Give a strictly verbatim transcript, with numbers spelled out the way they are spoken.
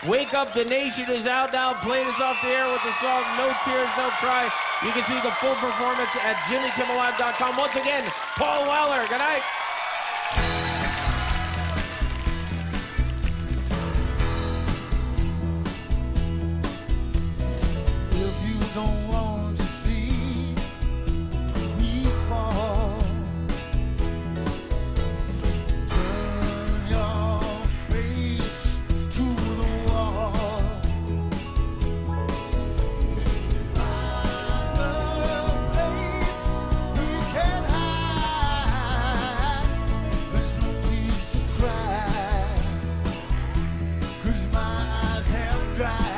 Wake Up the Nation is out now, playing us off the air with the song No Tears, No Cry. You can see the full performance at jimmy kimmel live dot com. Once again, Paul Weller, good night. If you don't want to see me fall, turn your face to the wall. Find a place you can hide. There's no tears to cry, 'cause my eyes have dried.